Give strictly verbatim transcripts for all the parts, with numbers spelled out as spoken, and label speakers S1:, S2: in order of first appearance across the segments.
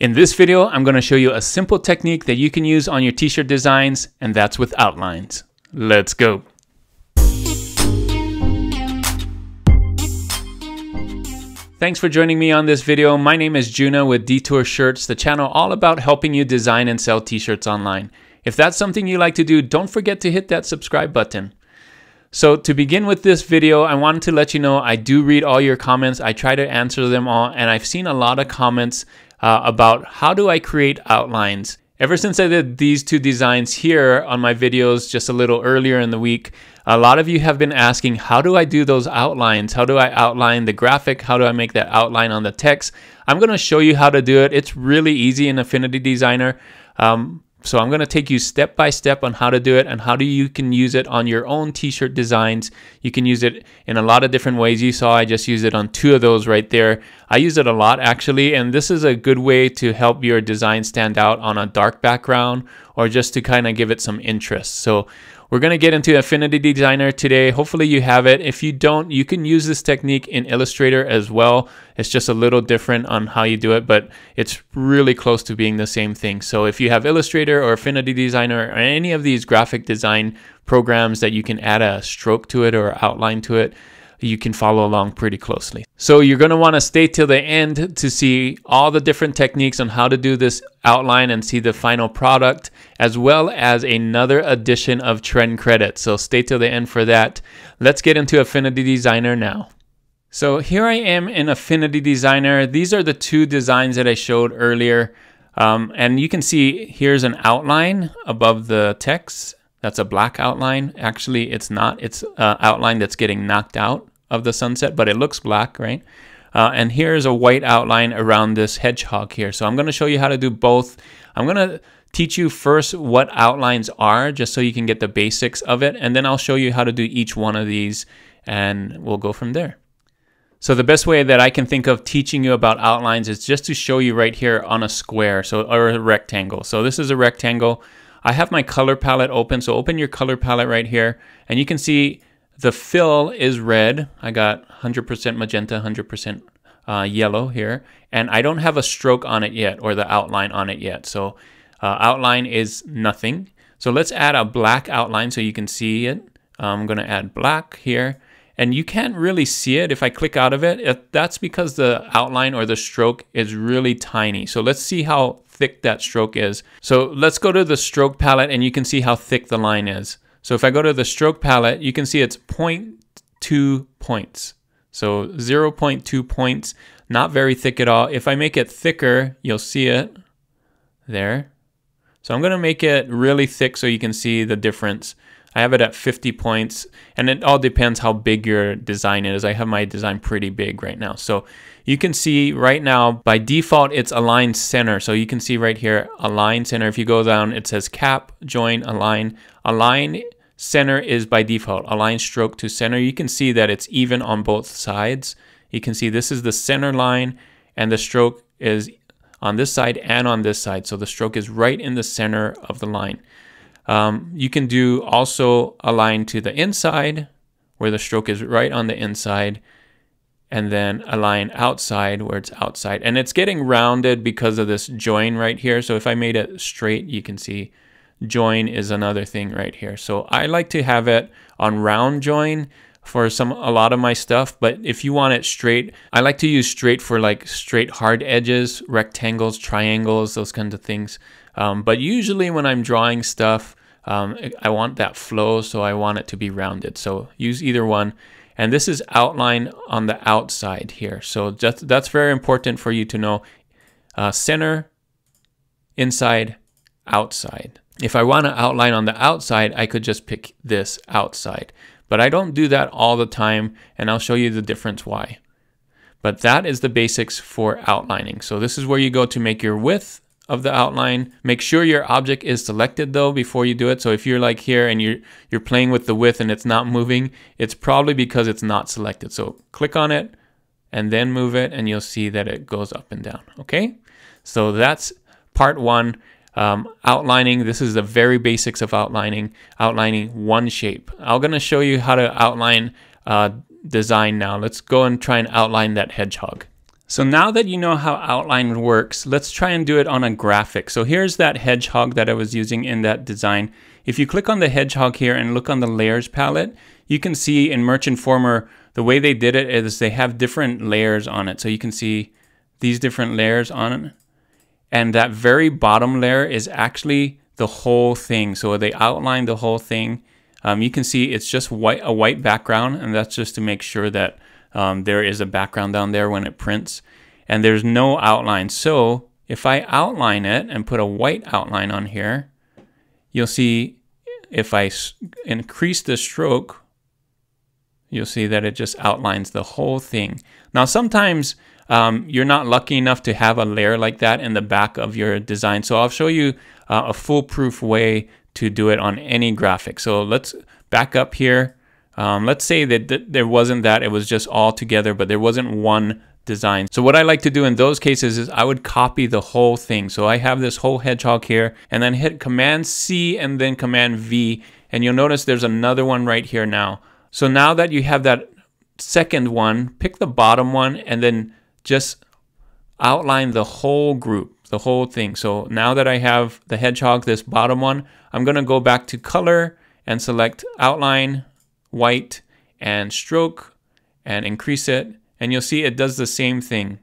S1: In this video, I'm going to show you a simple technique that you can use on your t-shirt designs, and that's with outlines. Let's go. Thanks for joining me on this video. My name is Juna with Detour Shirts, the channel all about helping you design and sell t-shirts online. If that's something you like to do, don't forget to hit that subscribe button. So to begin with this video, I wanted to let you know I do read all your comments. I try to answer them all, and I've seen a lot of comments uh, about how do I create outlines. Ever since I did these two designs here on my videos just a little earlier in the week, a lot of you have been asking, how do I do those outlines? How do I outline the graphic? How do I make that outline on the text? I'm going to show you how to do it. It's really easy in Affinity Designer. Um, So I'm going to take you step by step on how to do it and how do you can use it on your own t-shirt designs. You can use it in a lot of different ways. You saw I just used it on two of those right there. I use it a lot actually, and this is a good way to help your design stand out on a dark background or just to kind of give it some interest. So we're going to get into Affinity Designer today. Hopefully you have it. If you don't, you can use this technique in Illustrator as well. It's just a little different on how you do it, but it's really close to being the same thing. So if you have Illustrator or Affinity Designer or any of these graphic design programs that you can add a stroke to it or outline to it, you can follow along pretty closely. So you're going to want to stay till the end to see all the different techniques on how to do this outline and see the final product, as well as another edition of trend credits. So stay till the end for that. Let's get into Affinity Designer now. So here I am in Affinity Designer. These are the two designs that I showed earlier. Um, and you can see here's an outline above the text. That's a black outline. Actually, it's not. It's an outline that's getting knocked out of the sunset, but it looks black, right? Uh, and here's a white outline around this hedgehog here. So I'm going to show you how to do both. I'm going to teach you first what outlines are, just so you can get the basics of it. And then I'll show you how to do each one of these, and we'll go from there. So the best way that I can think of teaching you about outlines is just to show you right here on a square, so or a rectangle. So this is a rectangle. I have my color palette open, so open your color palette right here, and you can see the fill is red. I got one hundred percent magenta, one hundred percent uh, yellow here, and I don't have a stroke on it yet, or the outline on it yet. So uh, outline is nothing. So let's add a black outline so you can see it. I'm going to add black here, and you can't really see it if I click out of it. If that's because the outline or the stroke is really tiny. So let's see how thick that stroke is. So let's go to the stroke palette, and you can see how thick the line is. So if I go to the stroke palette, you can see it's zero point two points. So zero point two points, not very thick at all. If I make it thicker, you'll see it there. So I'm going to make it really thick so you can see the difference. I have it at fifty points, and it all depends how big your design is. I have my design pretty big right now. So you can see right now, by default, it's align center. So you can see right here, align center. If you go down, it says cap, join, align. Align center is by default, align stroke to center. You can see that it's even on both sides. You can see this is the center line, and the stroke is on this side and on this side. So the stroke is right in the center of the line. Um, you can do also align to the inside, where the stroke is right on the inside, and then align outside where it's outside. And it's getting rounded because of this join right here. So if I made it straight, you can see join is another thing right here. So I like to have it on round join for some a lot of my stuff, but if you want it straight, I like to use straight for like straight hard edges, rectangles, triangles, those kinds of things. Um, but usually when I'm drawing stuff, um, I want that flow, so I want it to be rounded. So use either one. And this is outline on the outside here. So just, that's very important for you to know. Uh, center, inside, outside. If I want to outline on the outside, I could just pick this outside. But I don't do that all the time, and I'll show you the difference why. But that is the basics for outlining. So this is where you go to make your width of the outline. Make sure your object is selected though before you do it. So if you're like here and you're you're playing with the width and it's not moving, it's probably because it's not selected. So click on it and then move it, and you'll see that it goes up and down. Okay, so that's part one. Um, outlining, this is the very basics of outlining, outlining one shape. I'm going to show you how to outline uh, design now. Let's go and try and outline that hedgehog. So now that you know how outline works, let's try and do it on a graphic. So here's that hedgehog that I was using in that design. If you click on the hedgehog here and look on the layers palette, you can see in Merchant Former, the way they did it is they have different layers on it. So you can see these different layers on it. And that very bottom layer is actually the whole thing. So they outline the whole thing. Um, you can see it's just white, a white background, and that's just to make sure that Um, there is a background down there when it prints, and there's no outline. So if I outline it and put a white outline on here, you'll see if I increase the stroke, you'll see that it just outlines the whole thing. Now sometimes um, you're not lucky enough to have a layer like that in the back of your design. So I'll show you uh, a foolproof way to do it on any graphic. So let's back up here. Um, let's say that th there wasn't that, it was just all together, but there wasn't one design. So what I like to do in those cases is I would copy the whole thing. So I have this whole hedgehog here, and then hit Command C and then Command V, and you'll notice there's another one right here now. So now that you have that second one, pick the bottom one and then just outline the whole group, the whole thing. So now that I have the hedgehog, this bottom one, I'm gonna go back to color and select outline, white, and stroke, and increase it, and you'll see it does the same thing.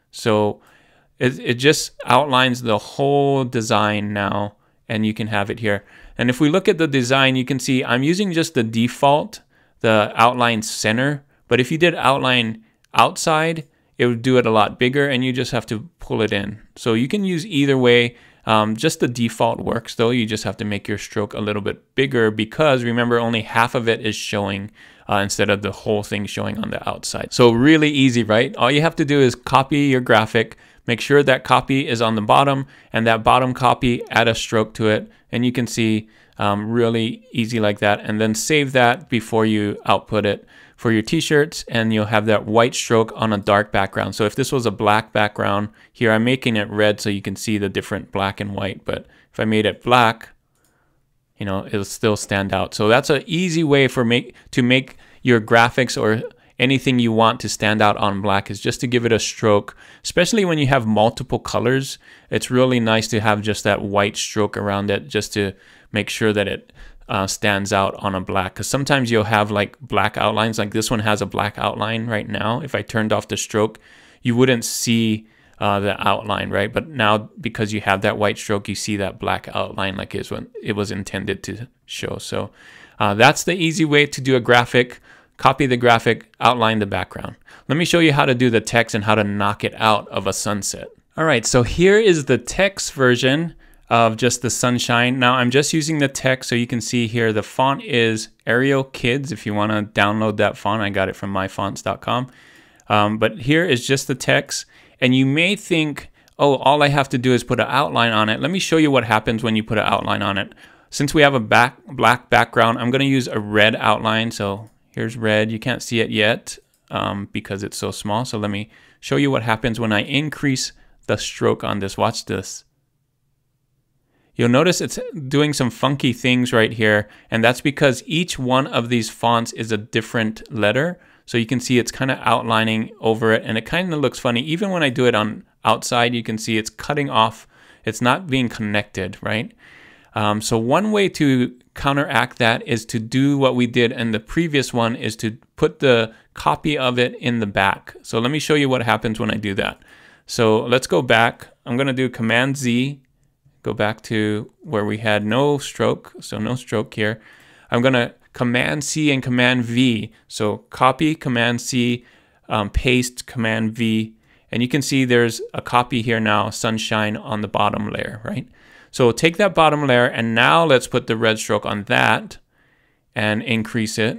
S1: So it, it just outlines the whole design now, and you can have it here. And if we look at the design, you can see I'm using just the default, the outline center, but if you did outline outside, it would do it a lot bigger, and you just have to pull it in. So you can use either way. Um, just the default works though. You just have to make your stroke a little bit bigger, because remember, only half of it is showing uh, instead of the whole thing showing on the outside. So really easy, right? All you have to do is copy your graphic, make sure that copy is on the bottom, and that bottom copy, add a stroke to it, and you can see um, really easy like that, and then save that before you output it for your t-shirts, and you'll have that white stroke on a dark background. So if this was a black background, here I'm making it red so you can see the different black and white, but if I made it black, you know, it'll still stand out. So that's an easy way for make to make your graphics or anything you want to stand out on black, is just to give it a stroke. Especially when you have multiple colors, it's really nice to have just that white stroke around it, just to make sure that it Uh, stands out on a black, because sometimes you'll have like black outlines, like this one has a black outline right now. If I turned off the stroke, you wouldn't see uh, the outline, right? But now, because you have that white stroke, you see that black outline like is when it was intended to show. So uh, that's the easy way to do a graphic. Copy the graphic, outline the background. Let me show you how to do the text and how to knock it out of a sunset. All right, so here is the text version of just the sunshine. Now I'm just using the text, so you can see here the font is Arial Kids. If you want to download that font, I got it from my fonts dot com. Um, but here is just the text, and you may think, oh, all I have to do is put an outline on it. Let me show you what happens when you put an outline on it. Since we have a back black background, I'm going to use a red outline. So here's red. You can't see it yet um, because it's so small. So let me show you what happens when I increase the stroke on this. Watch this. You'll notice it's doing some funky things right here, and that's because each one of these fonts is a different letter. So you can see it's kind of outlining over it, and it kind of looks funny. Even when I do it on outside, you can see it's cutting off. It's not being connected, right? Um, so one way to counteract that is to do what we did in the previous one, is to put the copy of it in the back. So let me show you what happens when I do that. So let's go back. I'm going to do Command Z. Go back to where we had no stroke, so no stroke here. I'm gonna Command C and Command V. So copy, Command C, um, paste, Command V, and you can see there's a copy here now, sunshine on the bottom layer, right? So take that bottom layer, and now let's put the red stroke on that and increase it.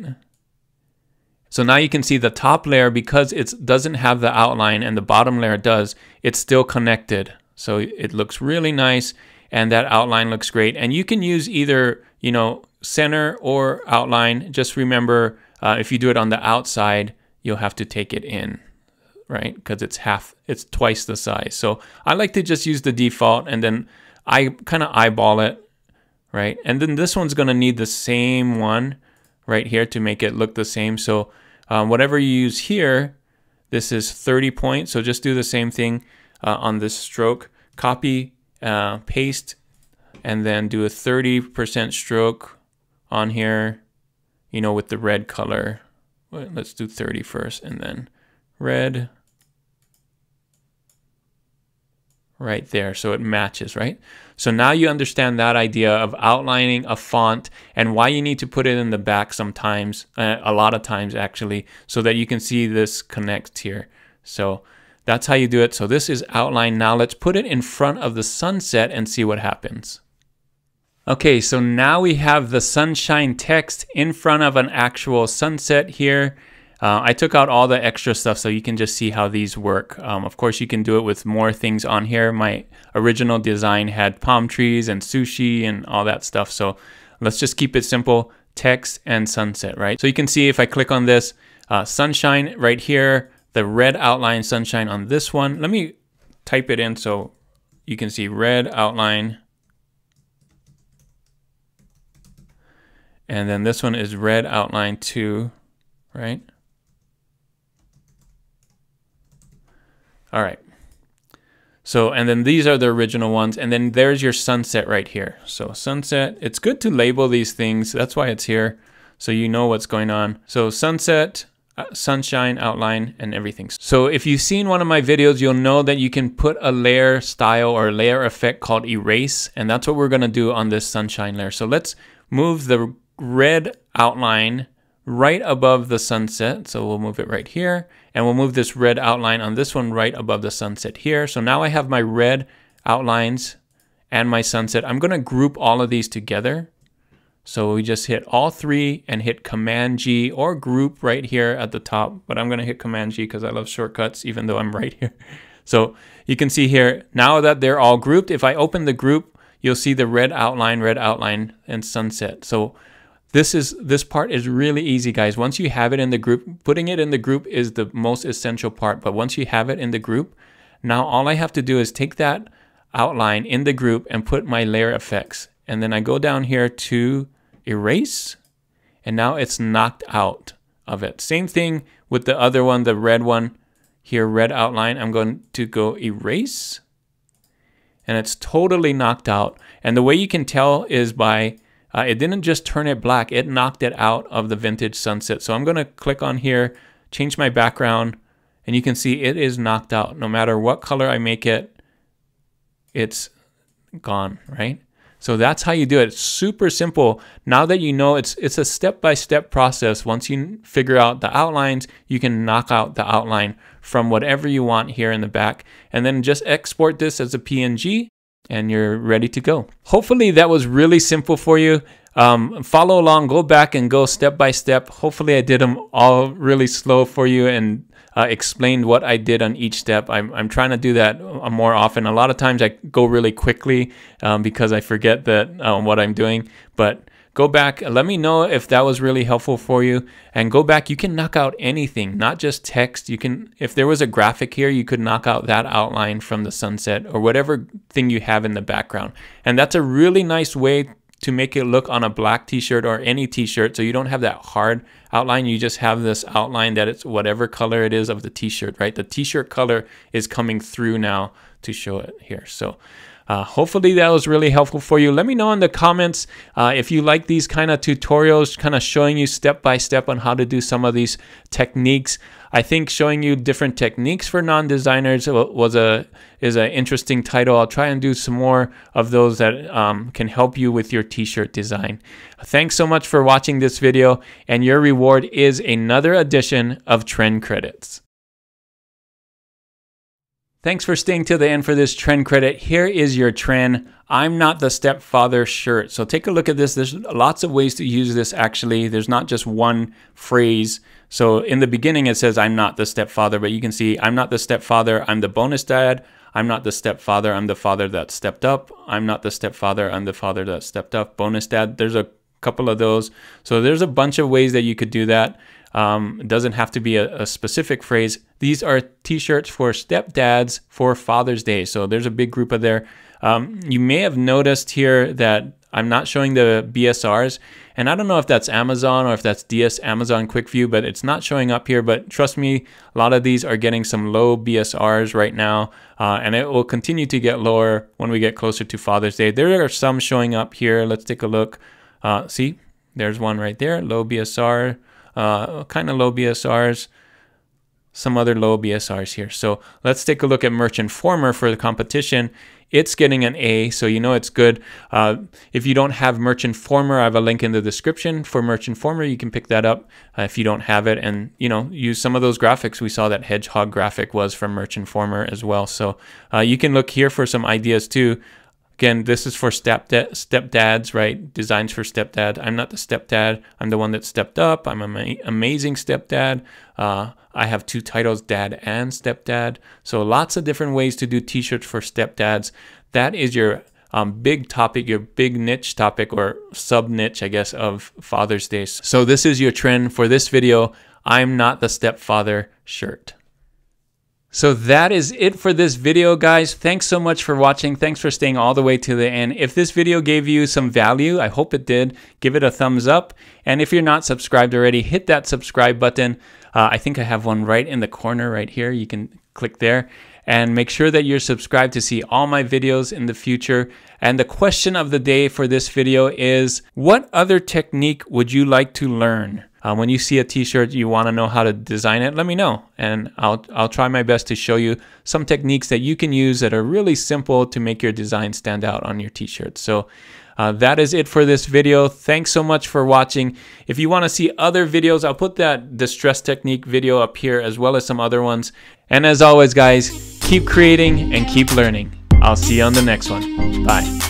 S1: So now you can see the top layer, because it doesn't have the outline and the bottom layer does, it's still connected. So it looks really nice, and that outline looks great. And you can use either, you know, center or outline. Just remember, uh, if you do it on the outside, you'll have to take it in, right? Because it's half, it's twice the size. So I like to just use the default, and then I kind of eyeball it, right? And then this one's gonna need the same one right here to make it look the same. So um, whatever you use here, This is thirty point. So just do the same thing uh, on this stroke. Copy, uh, paste, and then do a thirty percent stroke on here, you know, with the red color. Let's do thirty first, and then red right there, so it matches, right? So now you understand that idea of outlining a font and why you need to put it in the back sometimes, uh, a lot of times actually, so that you can see this connect here. So that's how you do it. So this is outline. Now let's put it in front of the sunset and see what happens. Okay, so now we have the sunshine text in front of an actual sunset here. Uh, I took out all the extra stuff so you can just see how these work. Um, of course, you can do it with more things on here. My original design had palm trees and sushi and all that stuff. So let's just keep it simple, text and sunset, right? So you can see if I click on this, uh, sunshine right here, the red outline sunshine on this one. Let me type it in so you can see red outline. And then this one is red outline too, right? All right. So, and then these are the original ones. And then there's your sunset right here. So sunset, it's good to label these things. That's why it's here. So you know what's going on. So sunset, uh, sunshine, outline, and everything. So if you've seen one of my videos, you'll know that you can put a layer style or layer effect called erase. And that's what we're going to do on this sunshine layer. So let's move the red outline right above the sunset. So we'll move it right here, and we'll move this red outline on this one right above the sunset here. So now I have my red outlines and my sunset. I'm going to group all of these together. So we just hit all three and hit Command G or group right here at the top, but I'm going to hit Command G because I love shortcuts even though I'm right here. So you can see here now that they're all grouped, if I open the group, you'll see the red outline, red outline, and sunset. So This is this part is really easy, guys. Once you have it in the group, putting it in the group is the most essential part. But once you have it in the group, now all I have to do is take that outline in the group and put my layer effects. And then I go down here to erase, and now it's knocked out of it. Same thing with the other one, the red one here, red outline. I'm going to go erase, and it's totally knocked out. And the way you can tell is by Uh, it didn't just turn it black, it knocked it out of the vintage sunset. So I'm going to click on here, change my background, and you can see it is knocked out. No matter what color I make it, it's gone, right? So that's how you do it. It's super simple. Now that you know, it's it's a step-by-step process. Once you figure out the outlines, you can knock out the outline from whatever you want here in the back, and then just export this as a P N G. And you're ready to go. Hopefully that was really simple for you. Um, follow along, go back and go step by step. Hopefully I did them all really slow for you and uh, explained what I did on each step. I'm, I'm trying to do that more often. A lot of times I go really quickly um, because I forget that um, what I'm doing. But go back, let me know if that was really helpful for you, and go back. You can knock out anything, not just text. You can, if there was a graphic here, you could knock out that outline from the sunset or whatever thing you have in the background. And that's a really nice way to make it look on a black t-shirt or any t-shirt, so you don't have that hard outline. You just have this outline that it's whatever color it is of the t-shirt, right? The t-shirt color is coming through now to show it here. So Uh, hopefully that was really helpful for you. Let me know in the comments uh, if you like these kind of tutorials, kind of showing you step by step on how to do some of these techniques. I think showing you different techniques for non-designers was a is an interesting title. I'll try and do some more of those that um, can help you with your t-shirt design. Thanks so much for watching this video, and your reward is another edition of Trend Credits. Thanks for staying till the end for this trend credit. Here is your trend. I'm not the stepfather shirt. So take a look at this. There's lots of ways to use this actually. There's not just one phrase. So in the beginning it says I'm not the stepfather, but you can see I'm not the stepfather, I'm the bonus dad. I'm not the stepfather, I'm the father that stepped up. I'm not the stepfather, I'm the father that stepped up. Bonus dad, there's a couple of those. So there's a bunch of ways that you could do that. Um, it doesn't have to be a, a specific phrase. These are t-shirts for stepdads for Father's Day. So there's a big group of there. Um, you may have noticed here that I'm not showing the B S Rs, and I don't know if that's Amazon or if that's D S Amazon Quick View, but it's not showing up here. But trust me, a lot of these are getting some low B S Rs right now, uh, and it will continue to get lower when we get closer to Father's Day. There are some showing up here. Let's take a look. Uh, see, there's one right there, low B S R, uh, kind of low B S Rs. Some other low B S Rs here. So let's take a look at Merch Informer for the competition. It's getting an A, so you know it's good. Uh, if you don't have Merch Informer, I have a link in the description for Merch Informer. You can pick that up uh, if you don't have it, and you know, use some of those graphics. We saw that hedgehog graphic was from Merch Informer as well. So uh, you can look here for some ideas too. Again, this is for stepdad, stepdads, right? Designs for stepdad. I'm not the stepdad. I'm the one that stepped up. I'm an amazing stepdad. Uh, I have two titles, dad and stepdad. So lots of different ways to do t-shirts for stepdads. That is your um, big topic, your big niche topic, or sub niche, I guess, of Father's Day. So this is your trend for this video. I'm not the stepfather shirt. So that is it for this video, guys. Thanks so much for watching. Thanks for staying all the way to the end. If this video gave you some value, I hope it did, give it a thumbs up. And if you're not subscribed already, hit that subscribe button. Uh, I think I have one right in the corner right here. You can click there. And make sure that you're subscribed to see all my videos in the future. And the question of the day for this video is, what other technique would you like to learn? Uh, when you see a t-shirt, you want to know how to design it, let me know. And I'll, I'll try my best to show you some techniques that you can use that are really simple to make your design stand out on your t-shirt. So uh, that is it for this video. Thanks so much for watching. If you want to see other videos, I'll put that distress technique video up here as well as some other ones. And as always, guys, keep creating and keep learning. I'll see you on the next one. Bye.